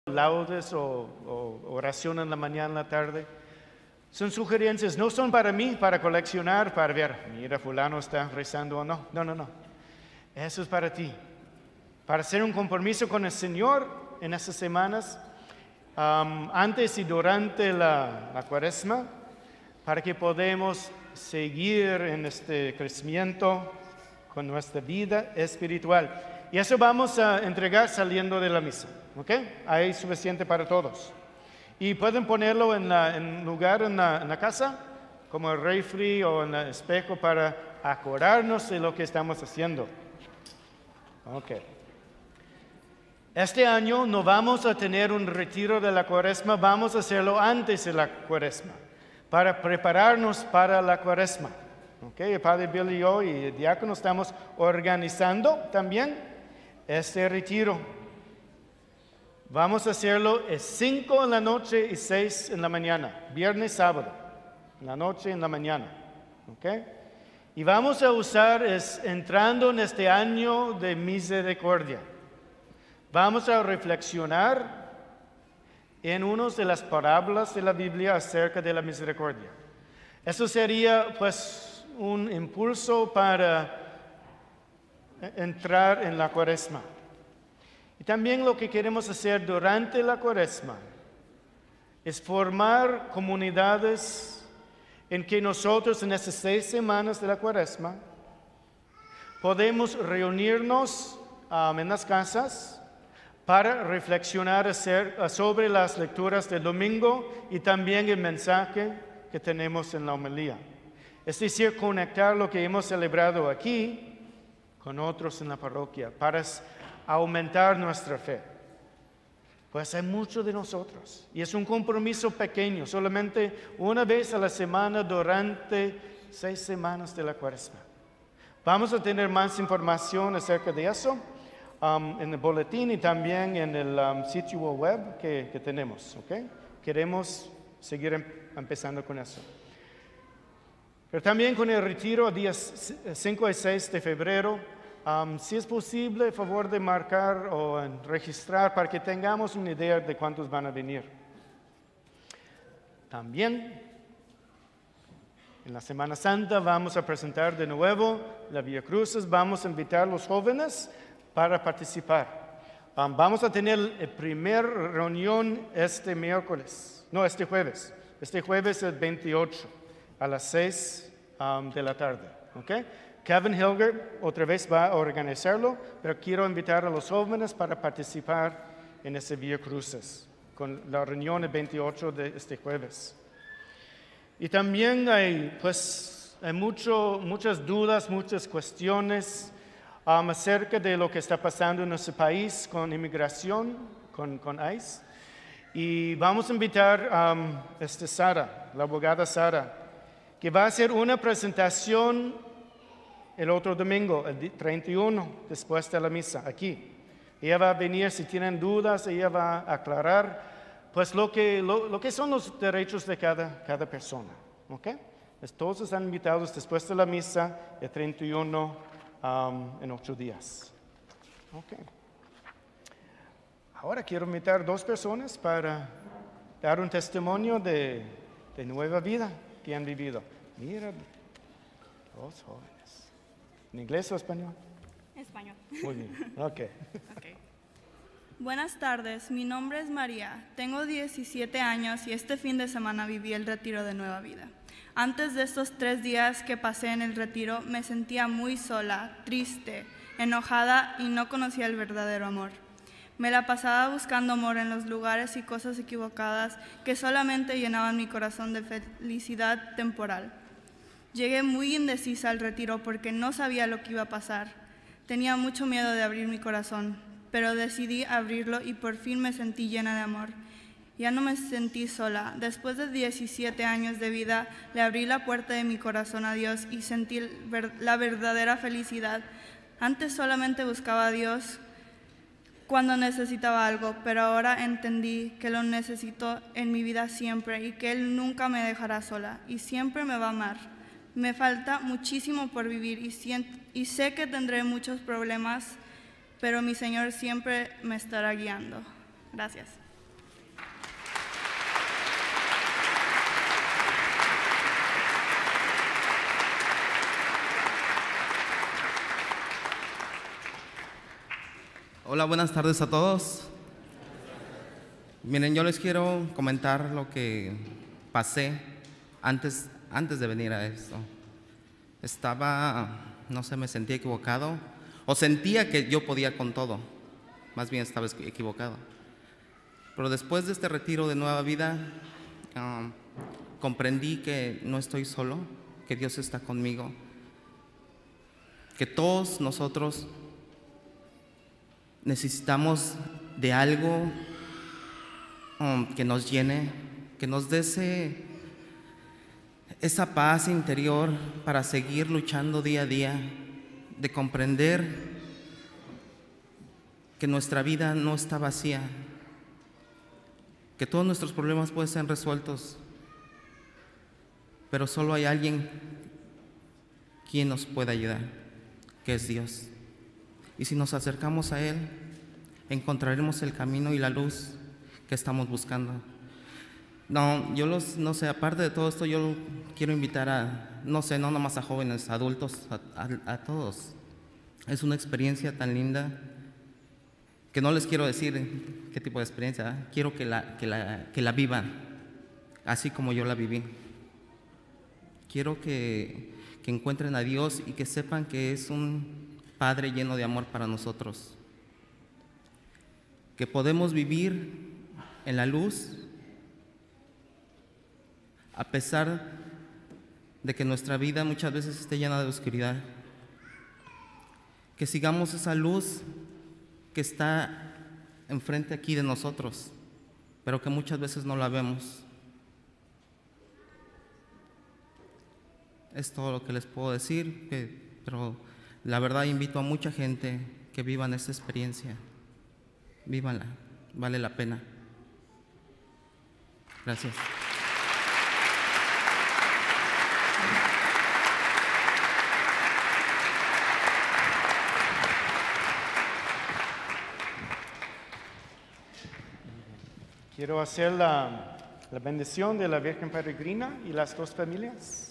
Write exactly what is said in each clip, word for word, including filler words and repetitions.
laudes o, o oración en la mañana, en la tarde. Son sugerencias, no son para mí, para coleccionar, para ver, mira, fulano está rezando o no. No, no, no. Eso es para ti. Para hacer un compromiso con el Señor en esas semanas, um, antes y durante la, la cuaresma, para que podamos seguir en este crecimiento con nuestra vida espiritual. Y eso vamos a entregar saliendo de la misa. ¿Ok? Hay suficiente para todos. Y pueden ponerlo en, la, en lugar en la, en la casa, como el refri o en el espejo, para acordarnos de lo que estamos haciendo. Ok. Este año no vamos a tener un retiro de la cuaresma, vamos a hacerlo antes de la cuaresma, para prepararnos para la cuaresma. Ok, el Padre Bill y yo y el diácono estamos organizando también este retiro. Vamos a hacerlo a cinco en la noche y seis en la mañana, viernes, sábado, en la noche y en la mañana. ¿Okay? Y vamos a usar, es, entrando en este año de misericordia, vamos a reflexionar en una de las parábolas de la Biblia acerca de la misericordia. Eso sería pues un impulso para entrar en la cuaresma. Y también lo que queremos hacer durante la cuaresma es formar comunidades en que nosotros en estas seis semanas de la cuaresma podemos reunirnos um, en las casas para reflexionar acerca, sobre las lecturas del domingo y también el mensaje que tenemos en la homilía. Es decir, conectar lo que hemos celebrado aquí con otros en la parroquia para aumentar nuestra fe. Pues hay mucho de nosotros y es un compromiso pequeño, solamente una vez a la semana durante seis semanas de la cuaresma. Vamos a tener más información acerca de eso um, en el boletín y también en el um, sitio web que, que tenemos. ¿Okay? Queremos seguir em empezando con eso. Pero también con el retiro días cinco y seis de febrero, Um, si es posible, a favor de marcar o registrar para que tengamos una idea de cuántos van a venir. También, en la Semana Santa vamos a presentar de nuevo la Vía Crucis, vamos a invitar a los jóvenes para participar. Um, vamos a tener la primera reunión este miércoles, no, este jueves. Este jueves es el veintiocho a las seis um, de la tarde. ¿Okay? Kevin Hilger otra vez va a organizarlo, pero quiero invitar a los jóvenes para participar en ese Vía Crucis, con la reunión el veintiocho de este jueves. Y también hay, pues, hay mucho, muchas dudas, muchas cuestiones um, acerca de lo que está pasando en nuestro país con inmigración, con, con ICE. Y vamos a invitar a um, este Sara, la abogada Sara, que va a hacer una presentación el otro domingo, el treinta y uno, después de la misa, aquí. Ella va a venir, si tienen dudas, ella va a aclarar pues lo que, lo, lo que son los derechos de cada, cada persona. ¿Okay? Pues todos están invitados después de la misa, el treinta y uno, um, en ocho días. Okay. Ahora quiero invitar a dos personas para dar un testimonio de, de nueva vida que han vivido. Mira, dos jóvenes. ¿En inglés o español? Español. Muy bien, ok. Okay. Buenas tardes, mi nombre es María, tengo diecisiete años y este fin de semana viví el retiro de Nueva Vida. Antes de estos tres días que pasé en el retiro me sentía muy sola, triste, enojada y no conocía el verdadero amor. Me la pasaba buscando amor en los lugares y cosas equivocadas que solamente llenaban mi corazón de felicidad temporal. Llegué muy indecisa al retiro porque no sabía lo que iba a pasar. Tenía mucho miedo de abrir mi corazón, pero decidí abrirlo y por fin me sentí llena de amor. Ya no me sentí sola. Después de diecisiete años de vida, le abrí la puerta de mi corazón a Dios y sentí la verdadera felicidad. Antes solamente buscaba a Dios cuando necesitaba algo, pero ahora entendí que lo necesito en mi vida siempre y que Él nunca me dejará sola y siempre me va a amar. Me falta muchísimo por vivir y, siento, y sé que tendré muchos problemas, pero mi Señor siempre me estará guiando. Gracias. Hola, buenas tardes a todos. Miren, yo les quiero comentar lo que pasé antes, antes de venir a esto. Estaba, no sé, me sentía equivocado, o sentía que yo podía con todo. Más bien estaba equivocado. Pero después de este retiro de Nueva Vida, um, comprendí que no estoy solo, que Dios está conmigo, que todos nosotros necesitamos de algo um, que nos llene, que nos dé ese, esa paz interior para seguir luchando día a día, de comprender que nuestra vida no está vacía, que todos nuestros problemas pueden ser resueltos, pero solo hay alguien quien nos puede ayudar, que es Dios. Y si nos acercamos a Él, encontraremos el camino y la luz que estamos buscando. No, yo los, no sé, aparte de todo esto, yo quiero invitar a, no sé, no nomás a jóvenes, a adultos, a, a, a todos. Es una experiencia tan linda que no les quiero decir qué tipo de experiencia, ¿eh? Quiero que la, que, la, que la vivan, así como yo la viví. Quiero que, que encuentren a Dios y que sepan que es un Padre lleno de amor para nosotros, que podemos vivir en la luz a pesar de que nuestra vida muchas veces esté llena de oscuridad, que sigamos esa luz que está enfrente aquí de nosotros, pero que muchas veces no la vemos. Es todo lo que les puedo decir, que, pero la verdad invito a mucha gente que vivan esta experiencia. Vívanla, vale la pena. Gracias. Quiero hacer la, la bendición de la Virgen Peregrina y las dos familias.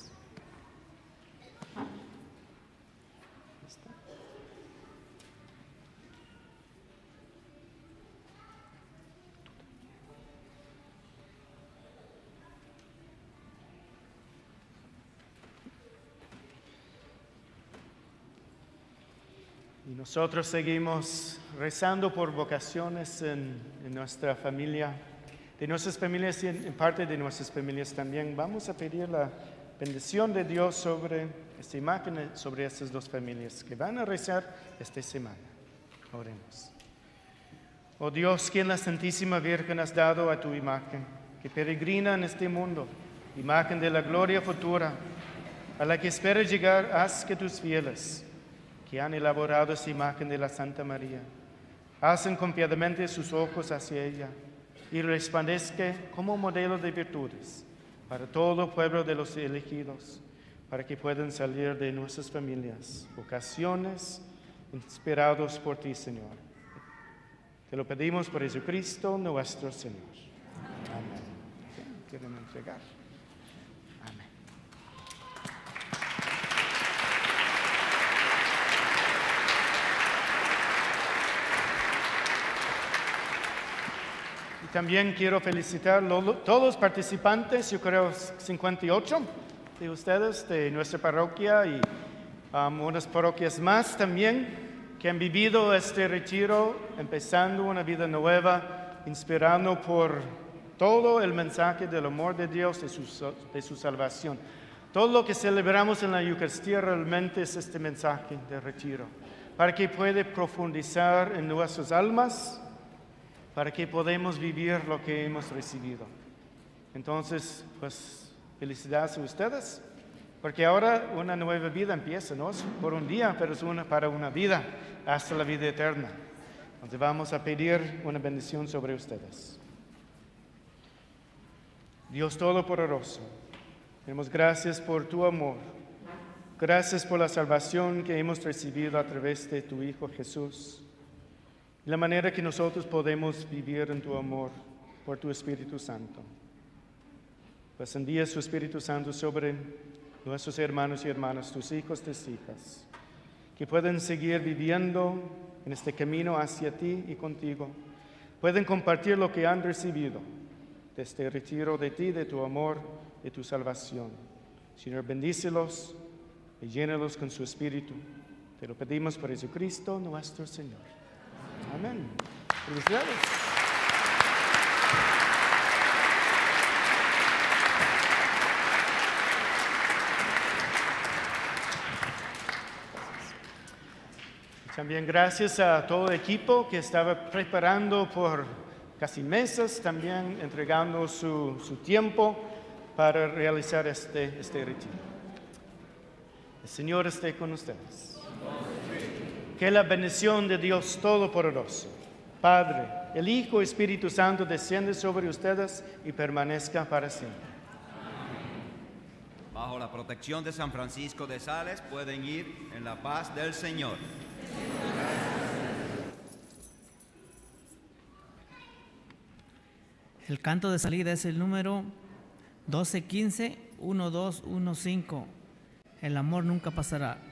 Y nosotros seguimos rezando por vocaciones en, en nuestra familia, de nuestras familias y en, en parte de nuestras familias también. Vamos a pedir la bendición de Dios sobre esta imagen, sobre estas dos familias que van a rezar esta semana. Oremos. Oh Dios, quien la Santísima Virgen has dado a tu imagen, que peregrina en este mundo, imagen de la gloria futura, a la que espera llegar, haz que tus fieles, que han elaborado esta imagen de la Santa María, hacen confiadamente sus ojos hacia ella y resplandezca como modelo de virtudes para todo el pueblo de los elegidos, para que puedan salir de nuestras familias, vocaciones, inspirados por ti, Señor. Te lo pedimos por Jesucristo nuestro Señor. Amén. ¿Quieren entregar? Amén. También quiero felicitar a todos los participantes, yo creo cincuenta y ocho de ustedes, de nuestra parroquia y um, unas parroquias más también, que han vivido este retiro, empezando una vida nueva, inspirando por todo el mensaje del amor de Dios, de su, de su salvación. Todo lo que celebramos en la Eucaristía realmente es este mensaje de retiro, para que pueda profundizar en nuestras almas, para que podamos vivir lo que hemos recibido. Entonces, pues, felicidades a ustedes, porque ahora una nueva vida empieza, no es por un día, pero es una para una vida, hasta la vida eterna. Entonces vamos a pedir una bendición sobre ustedes. Dios Todopoderoso, damos gracias por tu amor, gracias por la salvación que hemos recibido a través de tu Hijo Jesús, la manera que nosotros podemos vivir en tu amor por tu Espíritu Santo. Pues envía su Espíritu Santo sobre nuestros hermanos y hermanas, tus hijos, tus hijas, que puedan seguir viviendo en este camino hacia ti y contigo pueden compartir lo que han recibido de este retiro de ti, de tu amor, de tu salvación. Señor, bendícelos y llénalos con su Espíritu. Te lo pedimos por Jesucristo nuestro Señor. Amén. Felicidades. También gracias a todo el equipo que estaba preparando por casi meses, también entregando su, su tiempo para realizar este, este retiro. El Señor esté con ustedes. Que la bendición de Dios Todopoderoso, Padre, el Hijo y Espíritu Santo desciende sobre ustedes y permanezca para siempre. Bajo la protección de San Francisco de Sales pueden ir en la paz del Señor. El canto de salida es el número doce quince, uno dos uno cinco. El amor nunca pasará.